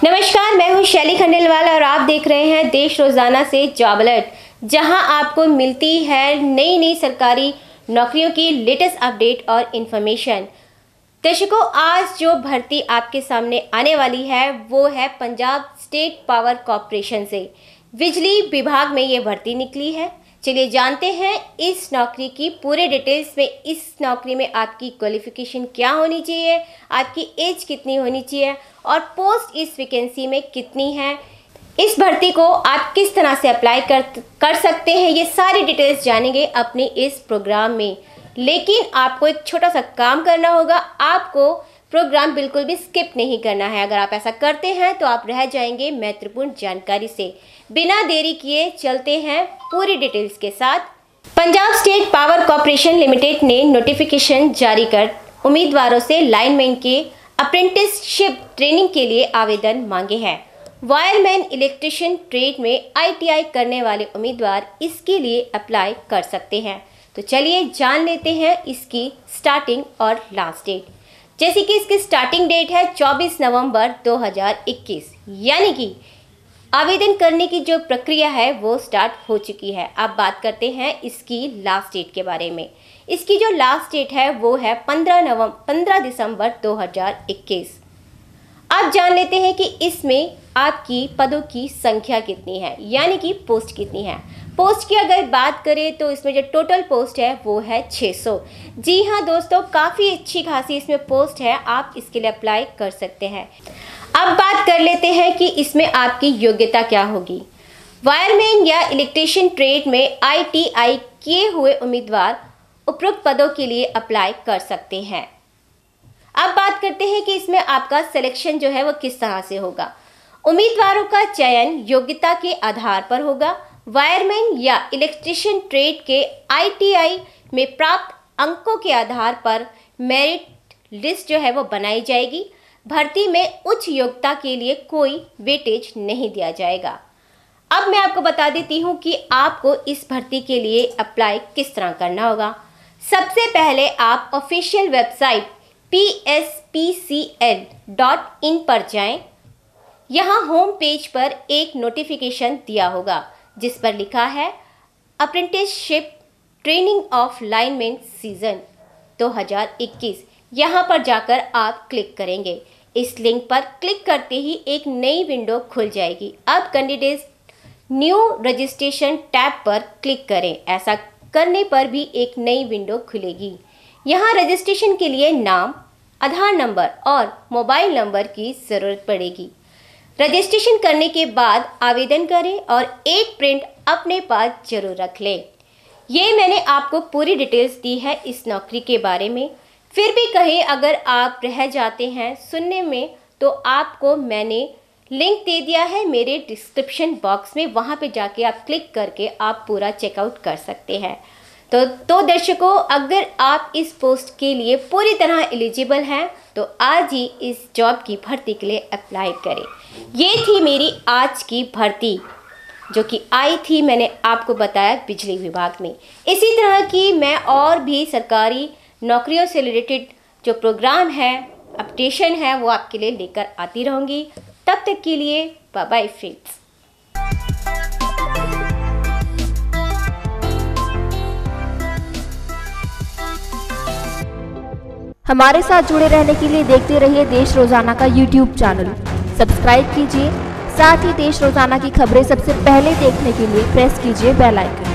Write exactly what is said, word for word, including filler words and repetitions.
नमस्कार, मैं हूं शैली खंडेलवाल और आप देख रहे हैं देश रोजाना से जॉब अलर्ट, जहां आपको मिलती है नई नई सरकारी नौकरियों की लेटेस्ट अपडेट और इन्फॉर्मेशन। दर्शकों, आज जो भर्ती आपके सामने आने वाली है वो है पंजाब स्टेट पावर कॉरपोरेशन से। बिजली विभाग में ये भर्ती निकली है। चलिए जानते हैं इस नौकरी की पूरे डिटेल्स में। इस नौकरी में आपकी क्वालिफिकेशन क्या होनी चाहिए, आपकी एज कितनी होनी चाहिए और पोस्ट इस वैकेंसी में कितनी है, इस भर्ती को आप किस तरह से अप्लाई कर कर सकते हैं, ये सारी डिटेल्स जानेंगे अपने इस प्रोग्राम में। लेकिन आपको एक छोटा सा काम करना होगा, आपको प्रोग्राम बिल्कुल भी स्किप नहीं करना है। अगर आप ऐसा करते हैं तो आप रह जाएंगे महत्वपूर्ण जानकारी से। बिना देरी किए चलते हैं पूरी डिटेल्स के साथ। Punjab state power corporation limited ने नोटिफिकेशन जारी कर उम्मीदवारों से लाइनमैन के अप्रेंटिसशिप ट्रेनिंग के लिए आवेदन मांगे हैं। वायरमैन इलेक्ट्रिशियन ट्रेड में आई टी आई करने वाले उम्मीदवार इसके लिए अप्लाई कर सकते हैं। तो चलिए जान लेते हैं इसकी स्टार्टिंग और लास्ट डेट। जैसे कि इसकी स्टार्टिंग डेट है चौबीस नवंबर दो हज़ार इक्कीस, यानी कि आवेदन करने की जो प्रक्रिया है वो स्टार्ट हो चुकी है। अब बात करते हैं इसकी लास्ट डेट के बारे में। इसकी जो लास्ट डेट है वो है पंद्रह नवंबर पंद्रह दिसंबर दो हज़ार इक्कीस। अब जान लेते हैं कि इसमें आपकी पदों की संख्या कितनी है, यानी कि पोस्ट कितनी है। पोस्ट की अगर बात करें तो इसमें जो टोटल पोस्ट है वो है छह सौ। जी हाँ दोस्तों, काफ़ी अच्छी खासी इसमें पोस्ट है, आप इसके लिए अप्लाई कर सकते हैं। अब बात कर लेते हैं कि इसमें आपकी योग्यता क्या होगी। वायरमैन या इलेक्ट्रिशियन ट्रेड में आई टी आई किए हुए उम्मीदवार उपरोक्त पदों के लिए अप्लाई कर सकते हैं। अब बात करते हैं कि इसमें आपका सिलेक्शन जो है वो किस तरह से होगा। उम्मीदवारों का चयन योग्यता के आधार पर होगा। वायरमैन या इलेक्ट्रिशियन ट्रेड के आई टी आई में प्राप्त अंकों के आधार पर मेरिट लिस्ट जो है वो बनाई जाएगी। भर्ती में उच्च योग्यता के लिए कोई वेटेज नहीं दिया जाएगा। अब मैं आपको बता देती हूँ कि आपको इस भर्ती के लिए अप्लाई किस तरह करना होगा। सबसे पहले आप official website P S P C L dot in पर जाएं। यहाँ होम पेज पर एक नोटिफिकेशन दिया होगा जिस पर लिखा है apprenticeship training of lineman season दो हज़ार इक्कीस। यहाँ पर जाकर आप क्लिक करेंगे। इस लिंक पर क्लिक करते ही एक नई विंडो खुल जाएगी। अब कैंडिडेट न्यू रजिस्ट्रेशन टैब पर क्लिक करें। ऐसा करने पर भी एक नई विंडो खुलेगी। यहाँ रजिस्ट्रेशन के लिए नाम, आधार नंबर और मोबाइल नंबर की ज़रूरत पड़ेगी। रजिस्ट्रेशन करने के बाद आवेदन करें और एक प्रिंट अपने पास जरूर रख लें। ये मैंने आपको पूरी डिटेल्स दी है इस नौकरी के बारे में। फिर भी कहीं अगर आप रह जाते हैं सुनने में तो आपको मैंने लिंक दे दिया है मेरे डिस्क्रिप्शन बॉक्स में, वहाँ पे जाके आप क्लिक करके आप पूरा चेकआउट कर सकते हैं। तो तो दर्शकों, अगर आप इस पोस्ट के लिए पूरी तरह एलिजिबल हैं तो आज ही इस जॉब की भर्ती के लिए अप्लाई करें। ये थी मेरी आज की भर्ती जो कि आई थी, मैंने आपको बताया बिजली विभाग में। इसी तरह की मैं और भी सरकारी नौकरियों से रिलेटेड जो प्रोग्राम है, अपडेशन है, वो आपके लिए लेकर आती रहूँगी। तब तक के लिए बाय बाय फ्रेंड्स। हमारे साथ जुड़े रहने के लिए देखते रहिए देश रोजाना का यूट्यूब चैनल। सब्सक्राइब कीजिए, साथ ही देश रोजाना की खबरें सबसे पहले देखने के लिए प्रेस कीजिए बेल आइकन।